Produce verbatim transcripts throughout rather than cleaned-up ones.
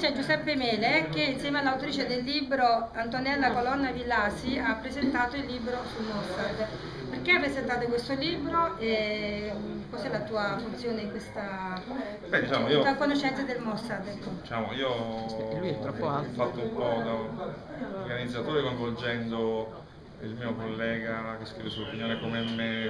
c'è Giuseppe Mele che insieme all'autrice del libro Antonella Colonna Villasi ha presentato il libro sul Mossad. Perché presentate questo libro e cos'è la tua funzione in questa Beh, diciamo, tua io, conoscenza del Mossad? Ecco. diciamo, io ho fatto un po' da organizzatore coinvolgendo il mio collega che scrive sull'opinione come me,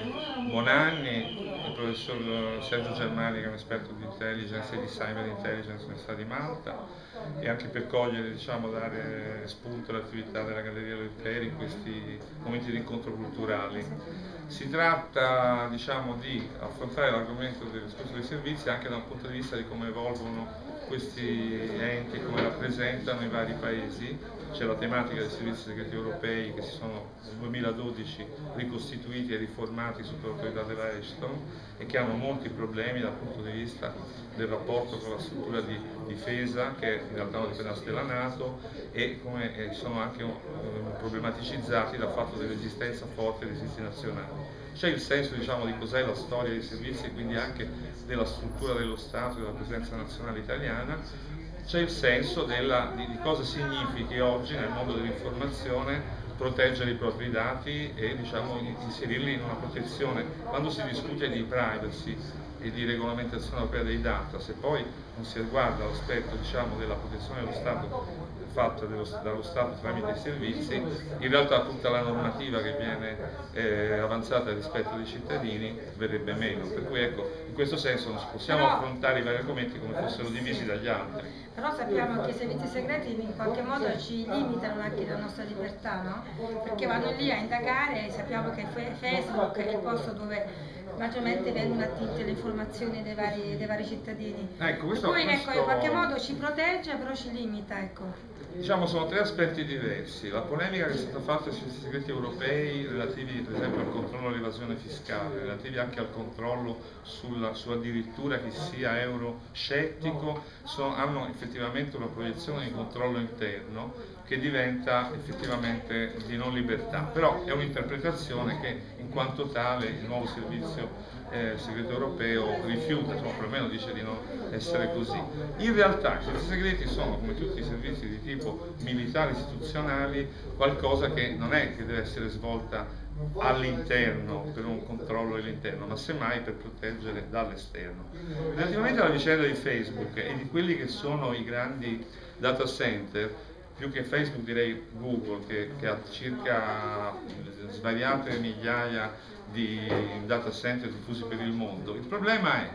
Bonanni, il professor Sergio Germani che è un esperto di intelligence e di cyber intelligence all'Università di Malta, e anche per cogliere, diciamo, dare spunto all'attività della Galleria Letteri in questi momenti di incontro culturali. Si tratta, diciamo, di affrontare l'argomento del discorso dei servizi anche da un punto di vista di come evolvono questi enti, come rappresentano i vari paesi. C'è la tematica dei servizi segreti europei che si sono nel duemiladodici ricostituiti e riformati sotto l'autorità della Ashton e che hanno molti problemi dal punto di vista del rapporto con la struttura di difesa, che in realtà non dipende dalla NATO, e come eh, sono anche um, problematicizzati dal fatto dell'esistenza forte dei servizi nazionali. C'è il senso, diciamo, di cos'è la storia dei servizi e quindi anche della struttura dello Stato e della presenza nazionale italiana. C'è il senso della, di, di cosa significhi oggi nel mondo dell'informazione proteggere i propri dati e, diciamo, inserirli in una protezione. Quando si discute di privacy e di regolamentazione europea dei data, se poi non si riguarda l'aspetto, diciamo, della protezione dello Stato fatta dello, dallo Stato tramite i servizi, in realtà tutta la normativa che viene eh, avanzata rispetto ai cittadini verrebbe meno. Per cui, ecco, in questo senso non possiamo Però, affrontare i vari argomenti come fossero divisi dagli altri. Però sappiamo che i servizi segreti in qualche modo ci limitano anche la nostra libertà, no? Perché vanno lì a indagare, sappiamo che Facebook è il posto dove maggiormente vengono attinte le informazioni dei vari, dei vari cittadini. Ecco, questo, per cui questo... ecco, in qualche modo ci protegge però ci limita. Ecco. Diciamo, sono tre aspetti diversi. La polemica che è stata fatta sui servizi segreti europei relativi per esempio al controllo dell'evasione fiscale, relativi anche al controllo sulla, su addirittura chi sia euroscettico, sono, hanno effettivamente una proiezione di controllo interno che diventa effettivamente di non libertà, però è un'interpretazione che in quanto tale il nuovo servizio eh, segreto europeo rifiuta, insomma, perlomeno dice di non essere così. In realtà i servizi segreti sono, come tutti i servizi di tipo militari istituzionali, qualcosa che non è che deve essere svolta all'interno per un controllo all'interno, ma semmai per proteggere dall'esterno. Relativamente alla vicenda di Facebook e di quelli che sono i grandi data center, più che Facebook direi Google, che, che ha circa svariate migliaia di data center diffusi per il mondo. Il problema è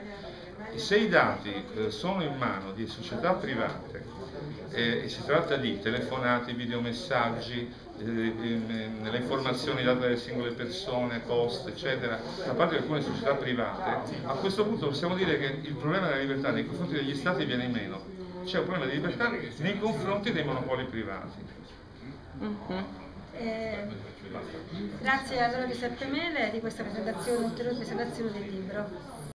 se i dati eh, sono in mano di società private eh, e si tratta di telefonate, videomessaggi, eh, le informazioni date dalle singole persone, post, eccetera, da parte di alcune società private, a questo punto possiamo dire che il problema della libertà nei confronti degli stati viene meno. C'è un problema di libertà nei confronti dei monopoli privati. Mm-hmm. eh, grazie allora Giuseppe Mele di questa presentazione, ulteriore presentazione del libro.